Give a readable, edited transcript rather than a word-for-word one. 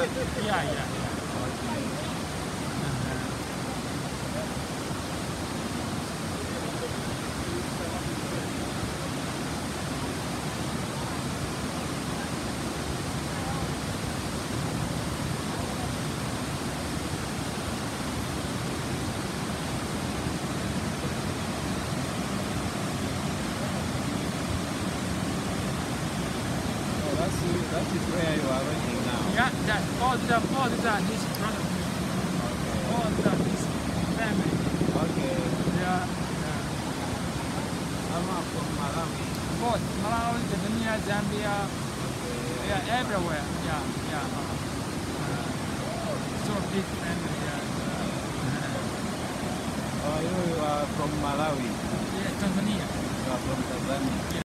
Yeah, yeah. That is where you are renting now. Yeah, that all these are his brother. All these are his family. Okay. Yeah. I'm from Malawi. Both Malawi, Tanzania, Zambia, Okay. yeah, everywhere. Yeah, yeah. So big family. Yeah. Oh, you are from Malawi. Yeah, Tanzania. You are from Tanzania.